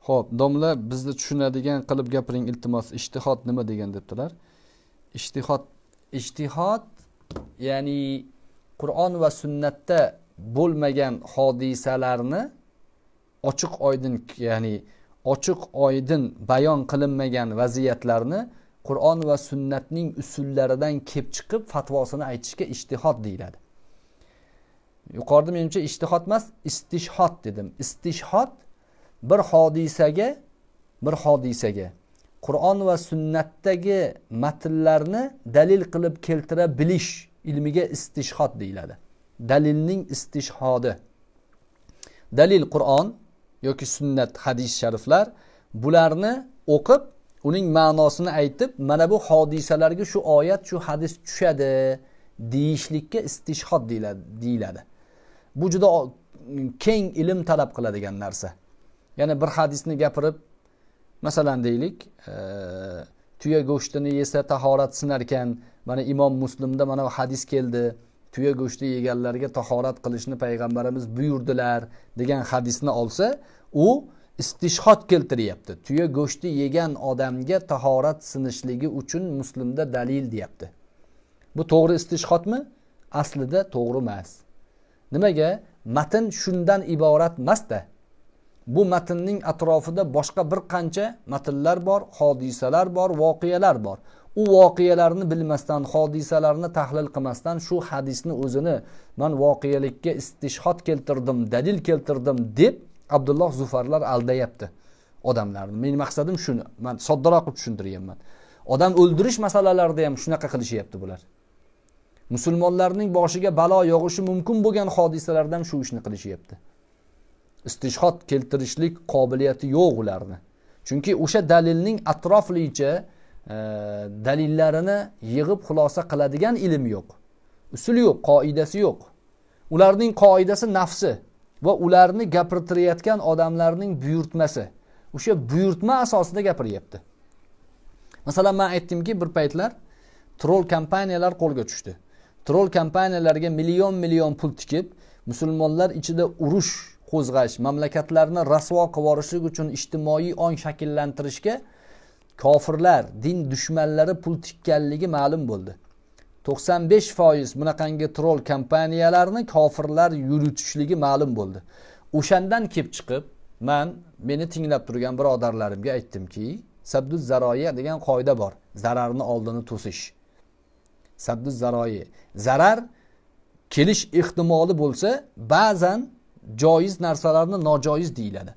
Xo'p, domla bizni tushunadigan qilib gapiring iltimos. Ijtihod nima degan debdilar? Ijtihod ya'ni Qur'on va sunnatda bo'lmagan hodisalarni ochiq oydin bayon qilinmagan vaziyatlarni Qur'on va sunnatning usullaridan kelib chiqib fatvosini aytishga ijtihod deyiladi. Yuqorida menimcha ijtihod emas, istishhod dedim. Istishhod bir hodisaga Qur'on va sunnatdagi matnlarni dalil qilib keltira bilish ilmiga istishhod deyiladi. Dalilning istishhodi. Dalil Qur'on yoki sunnat, hadis shariflar, bularni o'qib, uning ma'nosini aytib, mana bu hodisalarga shu oyat, shu hadis tushadi deyishlikka istishhod deyiladi. Bu juda keng ilm talab qiladigan narsa. Ya'ni bir hadisni gapirib, masalan deylik, tuya go'shtini yesa tahorat sinar ekan, mana Imom Muslimda mana bu hadis keldi. Tuya go'shti yeganlarga tahorat qilishni payg'ambarimiz buyurdilar degan hadisni olsa, u istishhod keltiryapti. Tuya go'shti yegan odamga tahorat sinishligi uchun Muslimda dalil deyapti. Bu to'g'ri istishhodmi? Aslida to'g'ri emas. Nimaga? Matn shundan iborat emas-da. Bu matnning atrofida boshqa bir qancha matnlar bor, hodisalar bor, voqealar bor. U voqealarni bilmasdan, hodisalarni tahlil qilmasdan shu hadisni o'zini men voqealikka istishhod keltirdim, dalil keltirdim deb Abdulloh Zufarlar aldayapti odamlarni. Mening maqsadim shuni. Men soddaroq tushuntiryapman. Odam o'ldirish masalalarida ham shunaqa qilishyapti bular. Musulmonlarning boshiga balo yog'ishi mumkin bo'lgan hodisalardan shu ishni qilishyapti. Istishhod keltirishlik qobiliyati yo'q ularni. Chunki o'sha dalilning atroflicha dalillarini yig'ib xulosa qiladigan ilm yo'q. Usuli yo'q, qoidasi yo'q. Ularning qoidasi nafsi va ularni gapirtirayotgan odamlarning buyurtmasi. O'sha buyurtma asosida gapiryapti. Masalan, men aytdimki, bir paytlar troll kompaniyalar qo'lga tushdi. Troll kompaniyalarga million pul tikib, musulmonlar ichida urush qo'zg'ash, mamlakatlarni rasvo qilib yuborishlik uchun ijtimoiy ong shakllantirishga kofirlar, din dushmanlari pul tikkanligi ma'lum bo'ldi. 95% bunaqangi troll kompaniyalarni kofirlar yuritishligi ma'lum bo'ldi. O'shandan kelib chiqib, meni tinglab turgan birodarlarimga aytdimki, sadduz zaroya degan qoida bor. Zararni oldini to'sish. Sadduz zaroya. Zarar kelish ehtimoli bo'lsa, ba'zan joiz narsalarni nojoiz deyiladi.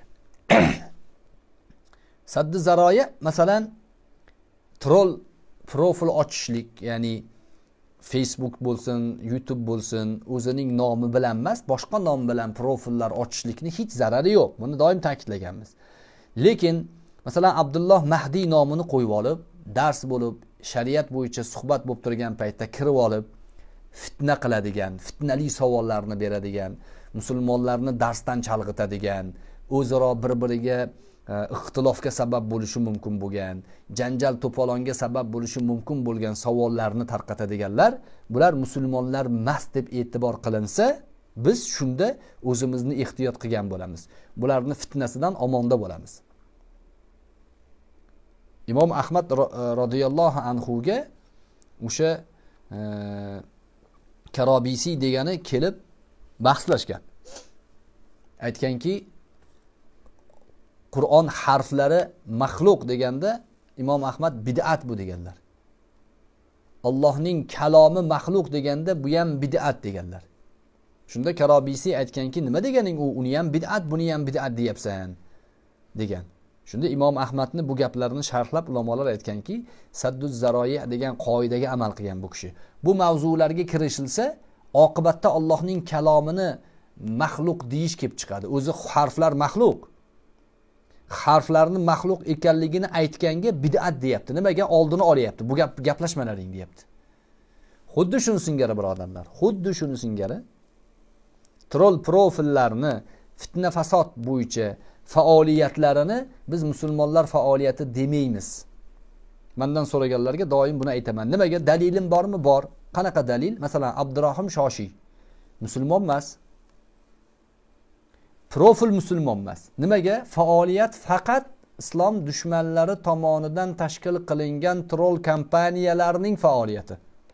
Saddi zaroya, masalan, troll profil ochishlik, ya'ni Facebook bo'lsin, YouTube bo'lsin, o'zining nomi bilan emas, boshqa nom bilan profillar ochishlikni hech zarari yo'q. Buni doim ta'kidlaganmiz. Lekin, masalan, Abdulloh Mahdi nomini qo'yib olib, dars bo'lib, shariat bo'yicha suhbat bo'lib turgan paytda kirib olib, fitna qiladigan, fitnali savollarni beradigan, musulmonlarni darsdan chalg'itadigan, o'zaro bir-biriga ixtilofga sabab bo'lishi mumkin bo'lgan, janjal to'polonga sabab bo'lishi mumkin bo'lgan savollarni tarqatadiganlar, bular musulmonlar emas deb e'tibor qilinsa, biz shunda o'zimizni ehtiyot qilgan bo'lamiz. Bularni fitnasidan omonda bo'lamiz. Imom Ahmad radhiyallohu anhu ga o'sha Karobisi degani kelib bahslashgan. Aytganki, Qur'on harflari maxluq deganda Imom Ahmad bid'at bu deganlar. Allohning kalomi maxluq deganda bu ham bid'at deganlar. Shunda Karobisi aytganki, nima deganing u? Uni ham bid'at, buni ham bid'at deyapsan degan. Shunda Imom Ahmadni bu gaplarini sharhlab ulamolar aytganki, sadduz zaroya degan qoidaga amal qilgan bu kishi. Bu mavzularga kirishilsa, oqibatda Allohning kalomini maxluq deyish kelib chiqadi. O'zi harflar maxluq. Harflarni maxluq ekanligini aytganga bid'at deyapti. Nimaga? Oldini olyapti. Bu gaplashmalaring deyapti. Xuddi shuni singari birodarlar, xuddi shuni singari troll profillarni fitna fasod bo'yicha faoliyatlarini biz musulmonlar faoliyati demaymiz. Mendan so'raganlarga doim buni aytaman. Nimaga? Dalilim bormi? Bor. Qanaqa dalil? Masalan, Abdurrahim Shoshiy musulmon emas. Profil musulmon emas. Nimaga? Faoliyat faqat islom dushmanlari tomonidan tashkil qilingan troll kompaniyalarining faoliyati.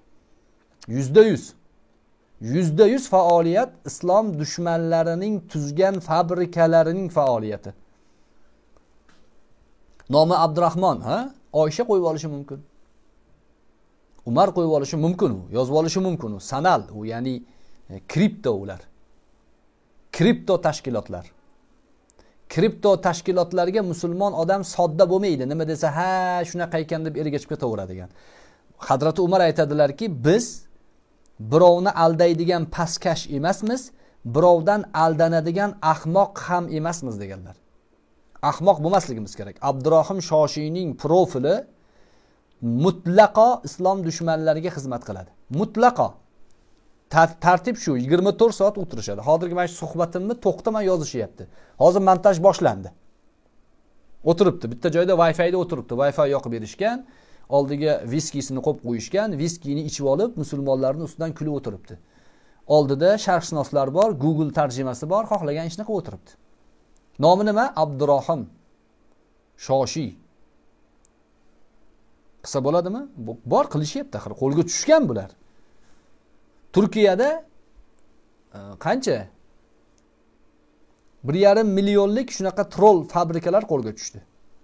%100 faoliyat islom dushmanlarining tuzgan fabrikalarining faoliyati. Nomi Abdurahmon, Oysha qo'yib olishi mumkin. Umar qo'yib olishi mumkin, yozib olishi mumkin. Sanal, u ya'ni kripto ular. Kripto tashkilotlar. Kripto tashkilotlarga musulmon odam sodda bo'lmaydi. Nima desa, ha, shunaqa ekan deb ergashib ketaveradigan. Hazrat Umar aytadilarki, biz birovni aldaydigan pastkash emasmiz, birovdan aldanadigan ahmoq ham emasmiz deganlar. Ahmoq bo'lmasligimiz kerak. Abdurahim Shoshiyning profili mutlaqo islom dushmanlariga xizmat qiladi. Mutlaqo. Tartib shu, 24 soat o'tirishadi. Hozirgi mana shu suhbatimni to'xtamay yozishyapti. Hozir montaj boshlandi. O'tiribdi, bitta joyda Wi-Fi da o'tiribdi. Wi-Fi yoqib berishgan, oldiga viskisini qo'yib qo'yishgan, viskini ichib olib, musulmonlarning ustidan kulib o'tiribdi. Oldida sharqshunoslar bor, Google tarjimasi bor, xohlagan ishni qilib o'tiribdi. Nomi nima? Abdurahim Shoshiy. Qilsa bo'ladimi? Bor qilishyapti, axir qo'lga tushgan bular. Turkiyada qancha? 1,5 millionlik shunaqa troll fabrikalar qo'lga tushdi.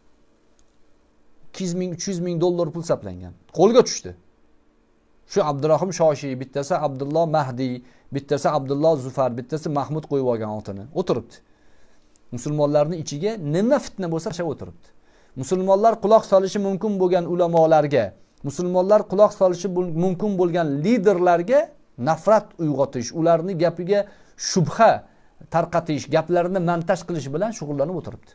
200 ming, 300 ming dollar pul sarflangan. Qo'lga tushdi. Shu Abdurahim Shoshiy, bittasi Abdulloh Mahdi, bittasi Abdulloh Zufar, bittasi Mahmud qo'yib olgan otini. O'tiribdi. Musulmonlarning ichiga nima fitna bo'lsa o'sha o'tiribdi. Musulmonlar quloq solishi mumkin bo'lgan ulamolarga, musulmonlar quloq solishi mumkin bo'lgan liderlarga nafrat uyg'otish, ularning gapiga shubha tarqatish, gaplarini montaj qilish bilan shug'ullanib o'tiribdi.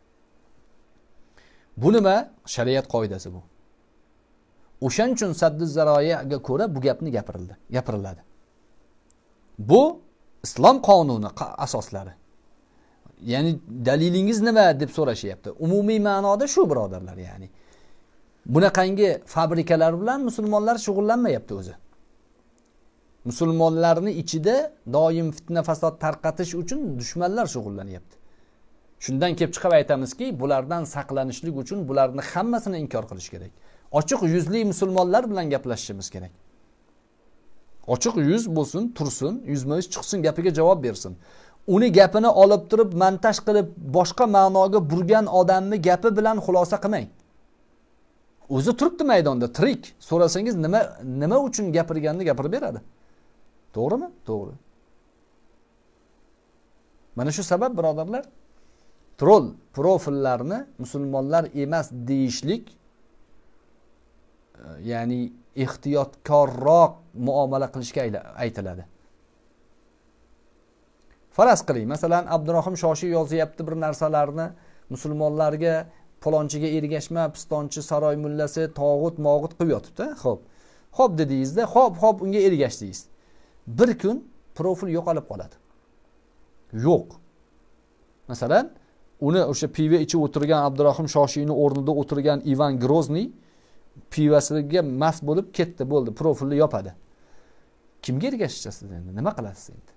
Bu nima? Shariat qoidasi bu. O'shaning uchun saddiz zaroyaga ko'ra bu gapni gapiriladi. Bu islom qonuni asoslari. Ya'ni dalilingiz nima deb so'rashyapti. Umumiy ma'noda shu birodarlar, ya'ni. Bunaqangi fabrikalar bilan musulmonlar shug'ullanmayapti o'zi. Musulmonlarning ichida doim fitna fasod tarqatish uchun dushmanlar shug'ullanyapti. Shundan kelib chiqib aytamizki, bulardan saqlanishlik uchun bularni hammasini inkor qilish kerak. Ochiq yuzli musulmonlar bilan gaplashishimiz kerak. Ochiq yuz bo'lsin, tursin, yuzma-yuz chiqsin, gapiga javob bersin. Uni gapini olib turib montaj qilib boshqa ma'noga burgan odamni gapi bilan xulosa qilmang. O'zi turibdi maydonda, tirik. So'rasangiz nima uchun gapirganini gapirib beradi. To'g'rimi? To'g'ri. Mana shu sabab birodarlar, troll profillarni musulmonlar emas deyishlik, ya'ni ehtiyotkorroq muomala qilishga aytiladi. Faraz qiling, masalan, Abdurahim Shoshiy yozyapti bir narsalarni, musulmonlarga palonchiga ergashma, pistonchi, saroy mullasi, tog'ut qilib yotibdi. Xo'p dedingizda, xo'p unga ergashdingiz. Bir kun profil yo'qolib qoladi. Yo'q. Masalan, uni o'sha piva ichib o'tirgan Abdurahim Shoshiyning o'rnida o'tirgan Ivan Grozniy pivasiga mast bo'lib ketdi, bo'ldi, profilni yopadi. Kimga ergashasiz endi? Nima qilasiz endi?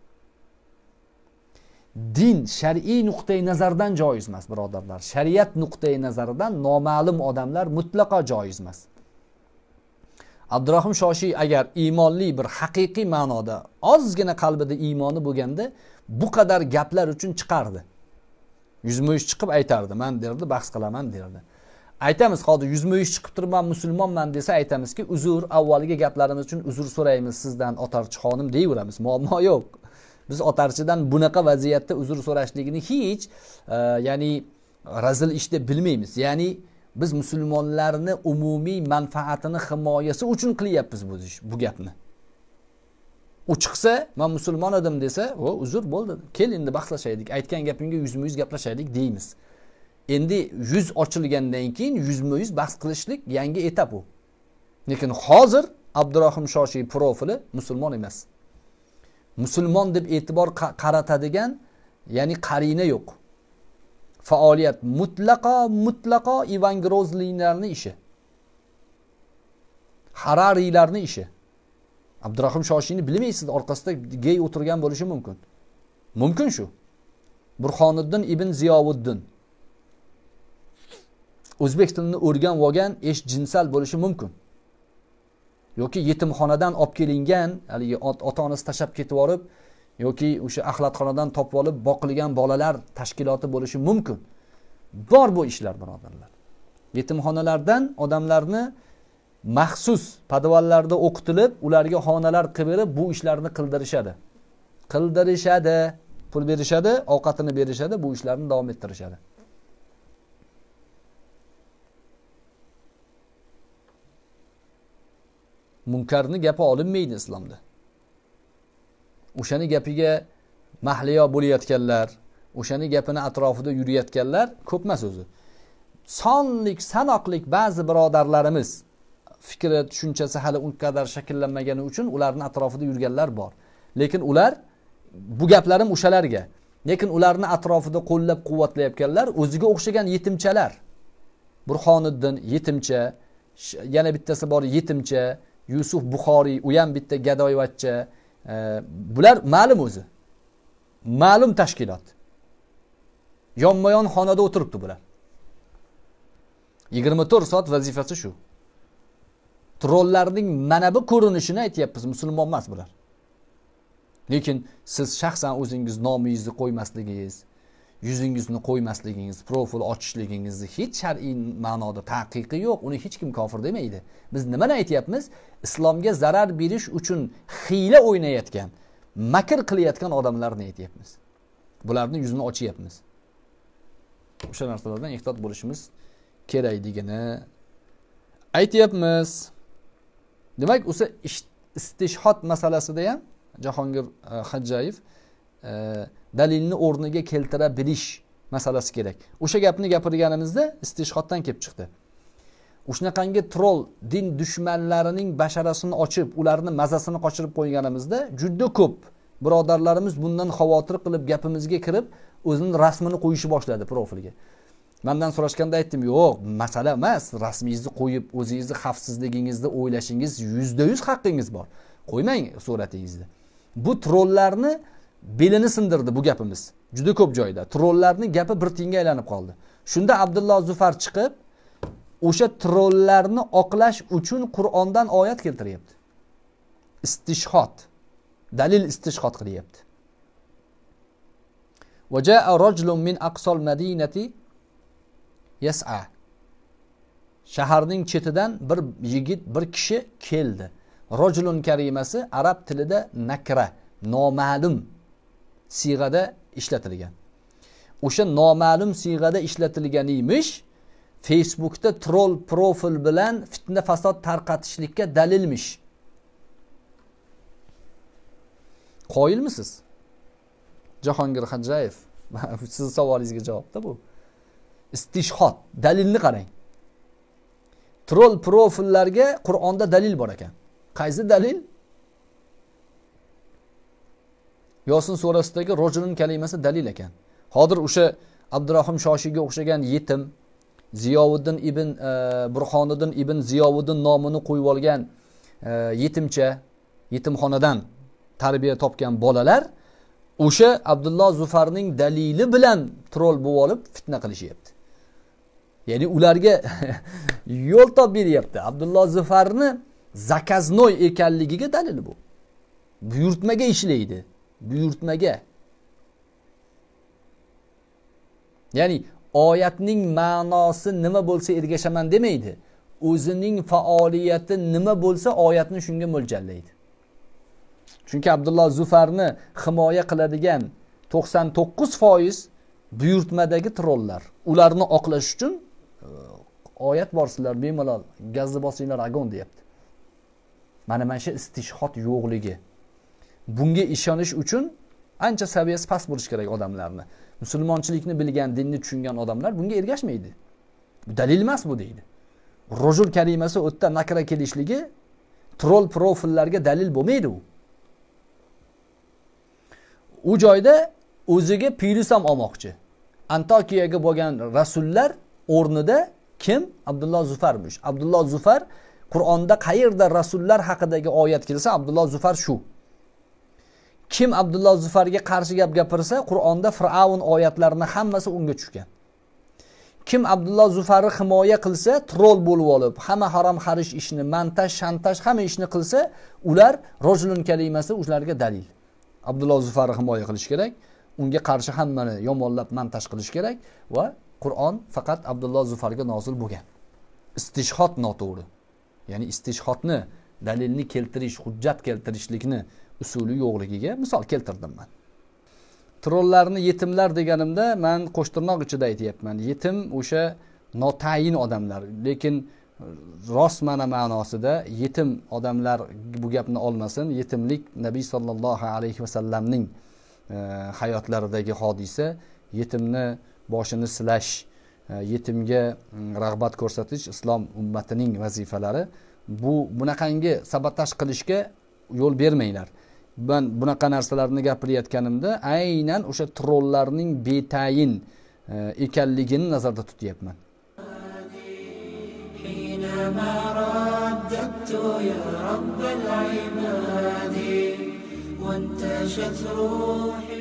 Din shar'iy nuqtai nazardan joiz emas, birodarlar. Shariat nuqtai nazaridan noma'lum odamlar mutlaqo joiz emas. Abdurahim Shoshiy agar iymonli bir haqiqiy ma'noda ozgina qalbida iymoni bo'lganda, bu qadar gaplar uchun chiqardi. Yuzma-yuz chiqib aytardi, men derdi, bahs qilaman derdi. Aytamiz, hozir yuzma-yuz chiqib turib men musulmonman desa aytamizki, uzr, avvalgi gaplarimiz uchun uzr so'raymiz sizdan Otarchi xonim deyaveramiz. Muammo yo'q. Biz Otarchidan bunaqa vaziyatda uzr so'rashligini hech, ya'ni razil ish deb bilmaymiz. Ya'ni biz musulmonlarni umumiy manfaatini himoyasi uchun qilyapmiz bu gapni. U chiqsa, men musulmon edim desa, uzr bo'ldi. Kel endi bahslashaylik, aytgan gapingga yuzma-yuz gaplashaylik deymiz. Endi yuz ochilgandan keyin yuzma-yuz bahs qilishlik yangi etap u. Lekin hozir Abdurahim Shoshiy profili musulmon emas. Musulmon deb e'tibor qaratadigan, ya'ni qarina yo'q. Faoliyat mutlaqo Ivan Grozliylarning ishi. Harariylarning ishi. Abdurahim Shoshiyni bilmaysiz, orqasida gey o'tirgan bo'lishi mumkin. Mumkin shu. Burxoniddin ibn Ziyovuddin. O'zbek tilini o'rgan olgan jinsal bo'lishi mumkin. Yoki yetimxonadan olib kelingan, haligi ota-onasi tashab ketib yorib, yoki o'sha axlatxonadan topib olib boqilgan bolalar tashkiloti bo'lishi mumkin. Bor bu ishlar, birodarlar. Yetimxonalardan odamlarni maxsus podvallarda o'qitilib, ularga xonalar qilib berib, bu ishlarni qildirishadi. Pul berishadi, ovqatini berishadi, bu ishlarni davom ettirishadi. Munkarni gapi olinmaydi islomda. O'shani gapiga mahliyo bo'layotganlar, o'shani gapini atrofida yurayotganlar ko'p emas o'zi. Sanoqlik ba'zi birodarlarimiz fikri, tushunchasi hali u qadar shakllanmagani uchun ularning atrofida yurganlar bor. Lekin ular, bu gaplarim o'shalarga, lekin ularni atrofida qo'llab-quvvatlayotganlar o'ziga o'xshagan yetimchalar. Burxoniddin yetimcha, yana bittasi bor yetimcha, Yusuf Buxoriy, u ham bitta gadoyvachcha. Bular ma'lum o'zi. Ma'lum tashkilot. Yonma-yon xonada o'tiribdi bular. 24 soat vazifasi shu. Trollarning mana bu ko'rinishini aytyapmiz, musulmon emas bular. Lekin siz shaxsan o'zingiz nomingizni qo'ymasligingiz, yuzingizni qo'ymasligingiz, profil ochishligingizni hech shar'iy ma'noda taqiqi yo'q. Uni hech kim kofir demaydi. Biz nimani aytyapmiz? Islomga zarar berish uchun hiyla o'ynayotgan, makr qilayotgan odamlarni aytyapmiz. Bularning yuzini ochyapmiz. O'sha narsalardan ehtiyot bo'lishimiz kerakligini aytyapmiz. Demak, o'sha istishhod masalasida ham Jahongir Hajjayev dalilni o'rniga keltira bilish masalasi kerak. O'sha gapni gapirganimizda istishhoddan kelib chiqdi. O'shanaqangi troll din dushmanlarining basharasini ochib, ularni mazasini qochirib qo'yganimizda juda ko'p birodarlarimiz bundan xavotir qilib gapimizga kirib, o'zining rasmini qo'yishi boshladi profilga. Mendan so'rashganda aytdim, yo'q, masala emas, rasmingizni qo'yib, o'zingizni xavfsizligingizni o'ylashingiz %100 haqqingiz bor. Qo'ymang suratingizni. Bu trollarni belini sindirdi bu gapimiz. Juda ko'p joyda trollarning gapi bir tiyinga aylanib qoldi. Shunda Abdulloh Zufar chiqib, o'sha trollarni oqlash uchun Qur'ondan oyat keltiryapti. Istishhod, dalil istishhod qilyapti. Waja'a rajulun min aqsal madinati yas'a. Shaharning chetidan bir yigit, bir kishi keldi. Rajulun karimasi arab tilida nakra, noma'lum siyg'ada ishlatilgan. O'sha noma'lum siyg'ada ishlatilganimish Facebookda troll profil bilan fitna fasod tarqatishlikka dalilmish. Qoyilmisiz? Jahongir Hajjayev, sizning savolingizga javobda bu. Istishhod, dalilni qarang. Troll profillarga Qur'onda dalil bor ekan. Qaysi dalil? Yosin surasidagi rojulun kalimasi dalil ekan. Hozir o'sha Abdurrahim Shoshiyga o'xshagan yetim, Ziyovuddin ibn Burxoniddin ibn Ziyovuddin nomini qo'yib olgan yetimcha, yetimxonadan tarbiya topgan bolalar o'sha Abdulloh Zufarning dalili bilan troll bo'lib olib fitna qilishyapti. Ya'ni ularga yo'l topib beryapti. Abdulloh Zufarni zakaznoy ekanligiga dalil bu. Buyurtmaga ishlaydi. Buyurtmaga. Ya'ni oyatning ma'nosi nima bo'lsa ergashaman demaydi. O'zining faoliyati nima bo'lsa oyatni shunga mo'ljallaydi. Chunki Abdulloh Zufarni himoya qiladigan 99% buyurtmadagi trollar. Ularni oqlash uchun oyat borsizlar, bemalol gazni bosinglar agon deyapti. Mana shu istishhod yo'qligi. Bunga ishonish uchun ancha saviyasi past bo'lish kerak odamlarni. Musulmonchilikni bilgan, dinni tushungan odamlar bunga ergashmaydi. Bu dalil emas bu deydi. Rojul kalimasi o'tda nakra kelishligi troll profillarga dalil bo'lmaydi u. U joyda o'ziga pirisam olmoqchi. Antokiyaga bo'lgan rasullar o'rnida kim? Abdulloh Zufarmish. Abdulloh Zufar Qur'onda qayerda rasullar haqidagi oyat kelsa, Abdulloh Zufar shu. kim Abdulloh Zufarga qarshi gap gapirsa, Qur'onda Fir'avn oyatlarini hammasi unga tushgan. Kim Abdulloh Zufarni himoya qilsa, troll bo'lib olib, hamma harom xarish ishni, montaj, shantaj hamma ishni qilsa, ular rojulun kalimasi ularga dalil. Abdulloh Zufarni himoya qilish kerak, unga qarshi hammani yomonlab montaj qilish kerak va Qur'on faqat Abdulloh Zufarga nozil bo'lgan. Istishhod noto'g'ri. Ya'ni istishhodni, dalilni keltirish, hujjat keltirishlikni usuli yo'qligiga misol keltirdim men. Trolllarni yetimlar deganimda men qo'shtirnoq ichida aytayapman. Yetim o'sha notayin odamlar, lekin rost ma'nosida yetim odamlar bu gapni olmasin. Yetimlik Nabiy sallallohu alayhi vasallamning hayotlaridagi hodisa, yetimni boshini silash, yetimga rag'bat ko'rsatish islom ummatining vazifalari. Bunaqangi sabotaj qilishga yo'l bermanglar. Ben bunaqa narsalarni gapirayotganimda aynan o'sha trolllarning betayin ekanligini nazarda tutyapman. حينما رددت يا رب العباد وانتشت روحي